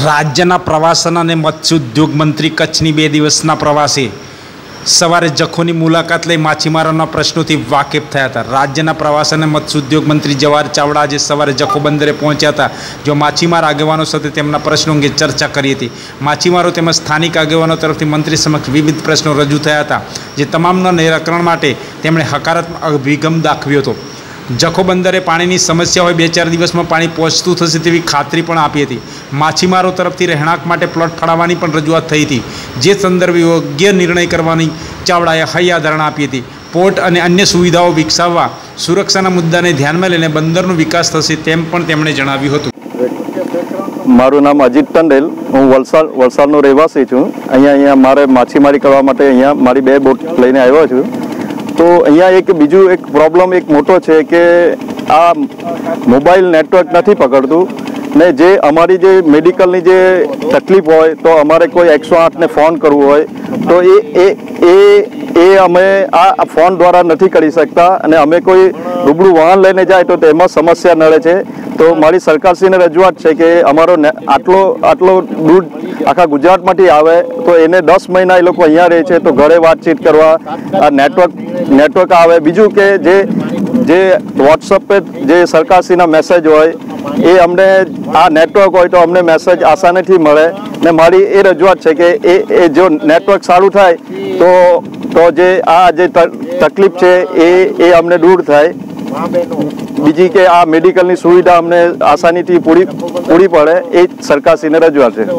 રાજ્યના પ્રવાસન અને મત્સ્ય ઉદ્યોગ મંત્રી કચ્છની 2 દિવસના પ્રવાસે સવારે જખોની મુલાકાત લઈ માછીમારોના પ્રશ્નોથી વાકેફ થયા હતા। રાજ્યના પ્રવાસન અને મત્સ્ય ઉદ્યોગ મંત્રી જવાહર ચાવડા આજે સવારે જખો બંદરે પહોંચ્યા હતા, જો માછીમાર આગેવાનો સાથે તેમના પ્રશ્નો અંગે ચર્ચા કરી હતી। માછીમારો તેમજ સ્થાનિક આગેવાનો તરફથી મંત્રી સમક્ષ વિવિધ પ્રશ્નો રજૂ થયા હતા, જે તમામના નિરાકરણ માટે તેમણે હકારાત્મક અભિગમ દાખવ્યો હતો। જખો બંદરે પાણીની સમસ્યા હોય 2-4 દિવસમાં પાણી પહોંચતું થશે તેવી ખાતરી પણ આપી હતી। માછીમારો તરફથી રહેણાંક માટે પ્લોટ ફાળવવાની પણ રજૂઆત થઈ હતી, જે સંદર્ભે યોગ્ય નિર્ણય કરવાની ચાવડાએ હૈયાધારણા આપી હતી। પોર્ટ અને અન્ય સુવિધાઓ વિકસાવવા સુરક્ષાના મુદ્દાને ધ્યાનમાં લઈને બંદરનો વિકાસ થશે તેમ પણ તેમણે જણાવ્યું હતું। મારું નામ અજીત ટંડેલ, હું વલસાડનો રહેવાસી છું। અહીંયા મારે માછીમારી કરવા માટે અહીંયા મારી 2 બોટ લઈને આવ્યો છું। તો અહીંયા એક પ્રોબ્લેમ મોટો છે કે આ મોબાઈલ નેટવર્ક નથી પકડતું ને જે અમારી જે મેડિકલની જે તકલીફ હોય તો અમારે કોઈ 108ને ફોન કરવું હોય તો એ અમે આ ફોન દ્વારા નથી કરી શકતા અને અમે કોઈ રૂબરૂ વાહન લઈને જાય તો તેમાં સમસ્યા નડે છે। તો મારી સરકારશ્રીને રજૂઆત છે કે અમારો આટલો દૂર આખા ગુજરાતમાંથી આવે તો એને 10 મહિના એ લોકો અહીંયા રહે છે તો ઘરે વાતચીત કરવા આ નેટવર્ક આવે। બીજું કે જે વોટ્સઅપ પર જે સરકારશ્રીના મેસેજ હોય એ અમને આ નેટવર્ક હોય તો અમને મેસેજ આસાનીથી મળે ને મારી એ રજૂઆત છે કે એ જો નેટવર્ક સારું થાય તો જે આ જે તકલીફ છે એ અમને દૂર થાય। બીજી કે આ મેડિકલની સુવિધા અમને આસાનીથી પૂરી પડે એ સરકારશ્રીને રજૂઆત છે।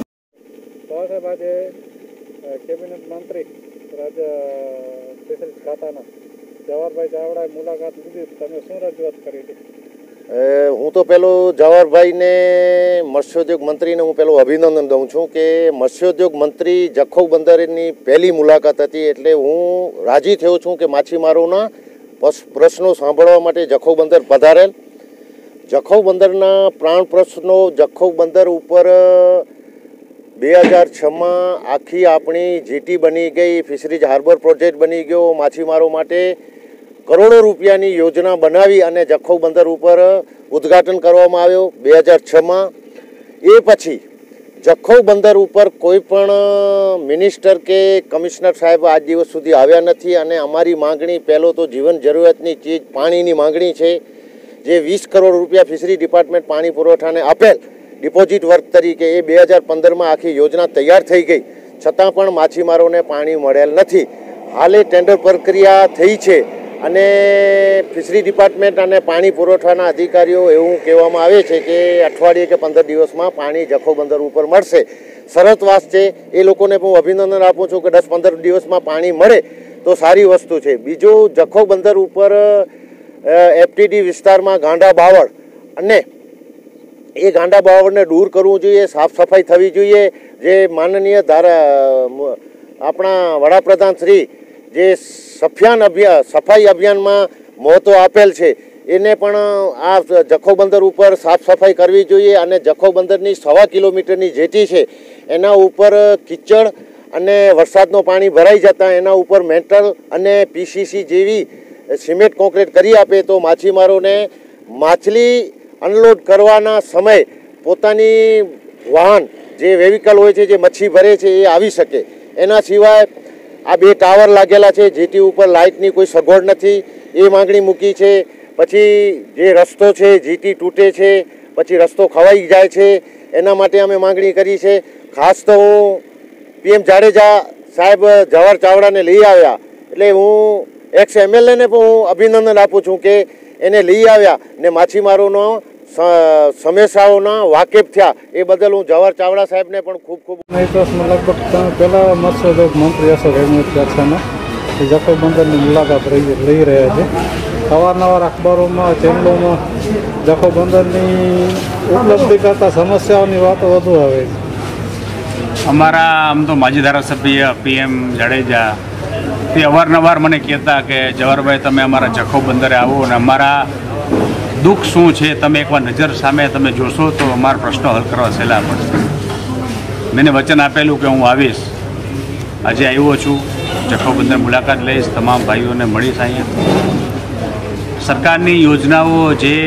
કેબિનેટ મંત્રી ફિશરીઝ ખાતાના જવાહરભાઈ ચાવડાએ મુલાકાત લીધી, તમે શું રજૂઆત કરી હતી? હું તો પેલો જવાહરભાઈને મત્સ્યોદ્યોગ મંત્રીને હું પેલું અભિનંદન દઉં છું કે મત્સ્યોદ્યોગ મંત્રી જખૌ બંદરની પહેલી મુલાકાત હતી, એટલે હું રાજી થયો છું કે માછીમારોના પ્રશ્નો સાંભળવા માટે જખૌ બંદર પધારેલ। જખૌ બંદરના પ્રાણ પ્રશ્નો જખૌ બંદર ઉપર 2006માં આખી આપણી જીટી બની ગઈ, ફિશરીઝ હાર્બર પ્રોજેક્ટ બની ગયો, માછીમારો માટે કરોડો રૂપિયાની યોજના બનાવી અને જખૌ બંદર ઉપર ઉદ્ઘાટન કરવામાં આવ્યો 2006માં। એ પછી જખૌ બંદર ઉપર કોઈ પણ મિનિસ્ટર કે કમિશનર સાહેબ આજ દિવસ સુધી આવ્યા નથી અને અમારી માંગણી પહેલો તો જીવન જરૂરિયાતની ચીજ પાણીની માંગણી છે, જે 20 કરોડ રૂપિયા ફિશરી ડિપાર્ટમેન્ટ પાણી પુરવઠાને આપેલ ડિપોઝિટ વર્ક તરીકે એ 2015માં આખી યોજના તૈયાર થઈ ગઈ, છતાં પણ માછીમારોને પાણી મળેલ નથી। હાલે ટેન્ડર પ્રક્રિયા થઈ છે અને ફિશરી ડિપાર્ટમેન્ટ અને પાણી પુરવઠાના અધિકારીઓ એવું કહેવામાં આવે છે કે અઠવાડિયે કે 15 દિવસમાં પાણી જખૌ બંદર ઉપર મળશે। સરસ વાત છે, એ લોકોને હું અભિનંદન આપું છું કે 10-15 દિવસમાં પાણી મળે તો સારી વસ્તુ છે। બીજું જખૌ બંદર ઉપર એફટીડી વિસ્તારમાં ગાંડા બાવળ અને એ ગાંડા બાવળને દૂર કરવું જોઈએ, સાફ સફાઈ થવી જોઈએ। જે માનનીય આપણા વડાપ્રધાન શ્રી જે સફાઈ અભિયાનમાં મહત્વ આપેલ છે એને પણ આ જખૌ બંદર ઉપર સાફ સફાઈ કરવી જોઈએ અને જખૌ બંદરની 1.25 કિલોમીટરની જેટી છે એના ઉપર કિચડ અને વરસાદનું પાણી ભરાઈ જતાં એના ઉપર મેટલ અને પીસીસી જેવી સિમેન્ટ કોન્ક્રીટ કરી આપે તો માછીમારોને માછલી અનલોડ કરવાના સમયે પોતાની વાહન જે વેહિકલ હોય છે જે મચ્છી ભરે છે એ આવી શકે। એના સિવાય આ 2 ટાવર લાગેલા છે, જેટી ઉપર લાઇટની કોઈ સગવડ નથી, એ માંગણી મૂકી છે। પછી જે રસ્તો છે જીટી તૂટે છે, પછી રસ્તો ખવાઈ જાય છે, એના માટે અમે માંગણી કરી છે। ખાસ તો હું PM જાડેજા સાહેબ જવાહર ચાવડાને લઈ આવ્યા, એટલે હું એક્સ MLAને પણ હું અભિનંદન આપું છું કે એને લઈ આવ્યા ને માછીમારોનો સમસ્યાઓના વાકેફ થયા, એ બદલ હું જવાહર ચાવડા સાહેબને પણ ખૂબ લગભગ પહેલાં મત્સ્યોદ્યોગ મંત્રી હશો રેમુત ચાચાના જખૌ બંદરની મુલાકાત લઈ રહ્યા છે। અવારનવાર અખબારોમાં ચેનલોમાં જખૌ બંદરની ઉપલબ્ધિ કરતાં સમસ્યાઓની વાતો વધુ આવે છે। અમારા આમ તો માજી ધારાસભ્ય PM જાડેજા તે અવારનવાર મને કહેતા કે જવાહરભાઈ તમે અમારા જખૌ બંદરે આવો અને અમારા દુઃખ શું છે તમે એકવાર નજર સામે તમે જોશો તો અમારા પ્રશ્નો હલ કરવા સહેલા પડશે। મેં વચન આપેલું કે હું આવીશ, આજે આવ્યો છું, જખૌ બંદર મુલાકાત લઈશ, તમામ ભાઈઓને મળીશ। અહીંયા સરકારની યોજનાઓ જે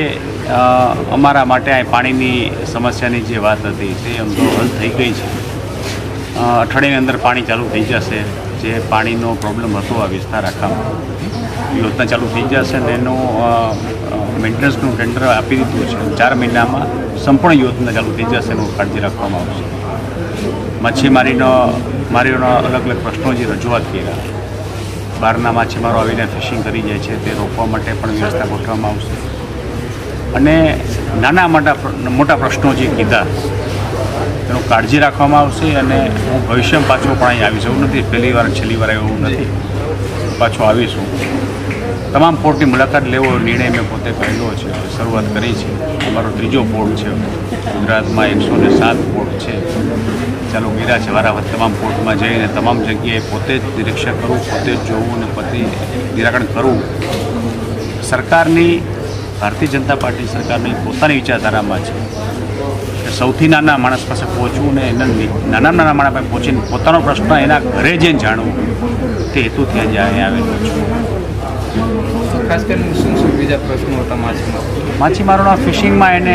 અમારા માટે આ પાણીની સમસ્યાની જે વાત હતી તે આમ તો હલ થઈ ગઈ છે. અઠવાડિયાની અંદર પાણી ચાલુ થઈ જશે. જે પાણીનો પ્રોબ્લેમ હતો આ વિસ્તાર આખામાં, યોજના ચાલુ થઈ જશે અને એનું મેન્ટેનન્સનું ટેન્ડર આપી દીધું છે. 4 મહિનામાં સંપૂર્ણ યોજના ચાલુ થઈ જશે એનું કાળજી રાખવામાં આવશે. માછીમારીનો અલગ અલગ પ્રશ્નો જે રજૂઆત કર્યા, બહારના માછીમારો આવીને ફિશિંગ કરી જાય છે તે રોકવા માટે પણ વ્યવસ્થા ગોઠવવામાં આવશે. અને નાના મોટા પ્રશ્નો જે કીધા એનું કાળજી રાખવામાં આવશે. અને હું ભવિષ્યમાં પાછો પણ અહીં આવીશ, એવું નથી પહેલી વાર છેલ્લી વાર એવું નથી, પાછો આવીશું. તમામ પોર્ટની મુલાકાત લેવો નિર્ણય મેં પોતે કરેલો છે, શરૂઆત કરી છે. અમારો 3જો પોર્ટ છે ગુજરાતમાં. 107 પોર્ટ છે ચાલુ કર્યા છે. વારાફરતી તમામ પોર્ટમાં જઈને તમામ જગ્યાએ પોતે જ નિરીક્ષણ કરવું, પોતે જ જોવું અને પોતે નિરાકરણ કરવું. સરકારની, ભારતીય જનતા પાર્ટી સરકારની પોતાની વિચારધારામાં છે કે સૌથી નાના માણસ પાસે પહોંચવું ને એના નાના માણસ પાસે પહોંચીને પોતાનો પ્રશ્ન એના ઘરે જઈને જાણવું, તે હેતુથી આજે અહીંયા આવેલો છું. ખાસ કરીને શું બીજા પ્રશ્નો હતા માછીમારોના ફિશિંગમાં એને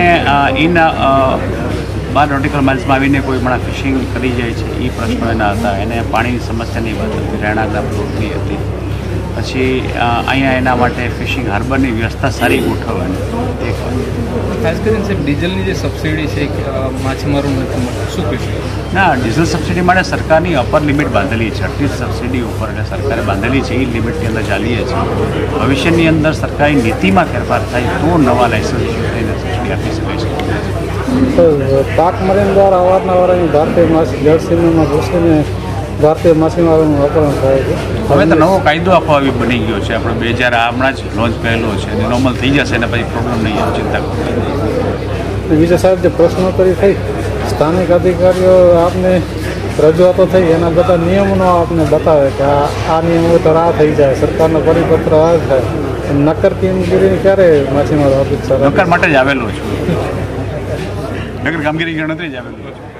12 નોટિકલ માઇલ્સમાં આવીને કોઈ પણ ફિશિંગ કરી જાય છે એ પ્રશ્નો એના હતા. એને પાણીની સમસ્યાની વાત હતી, રહેણાંકના પ્લોટની હતી. પછી અહીંયા એના માટે ફિશિંગ હાર્બરની વ્યવસ્થા સારી ગોઠવવાની એક વાત. ખાસ કરીને સાહેબ ડીઝલની જે સબસિડી છે માછીમારોને શું કહેશે? ના, ડીઝલ સબસિડી માટે સરકારની અપર લિમિટ બાંધેલી છે. 38 સબસિડી ઉપર એટલે સરકારે બાંધેલી છે. એ લિમિટની અંદર ચાલીએ છીએ. ભવિષ્યની અંદર સરકારી નીતિમાં ફેરફાર થાય તો નવા લાયસન્સ ઇસ્યુ થઈને સબસિડી આપી શકાય છે. પાક મરીન દ્વારા અવારનવાર અહીં ભારતીય જળસીમામાં ઘૂસીને ભારતીય માછીમારોનું અપહરણ થાય છે. હવે તો નવો કાયદો આખો આવી બની ગયો છે. આપણે 2000 હમણાં જ લોન્ચ કરેલો છે. નોર્મલ થઈ જશે અને પછી પ્રોબ્લેમ નહીં આવે, ચિંતા કરવાની. બીજા સાહેબ જે પ્રશ્નોત્તરી થઈ, સ્થાનિક અધિકારીઓ આપને રજૂઆતો થઈ, એના બધા નિયમોનો આપને બતાવે કે આ નિયમો તો આ થઈ જાય, સરકારનો પરિપત્ર આ થાય. નક્કર કામગીરી ક્યારે માછીમારો અપેક્ષા? નક્કર માટે જ આવેલો છું. નગર કામગીરી ગણતરી જ આવેલું છે.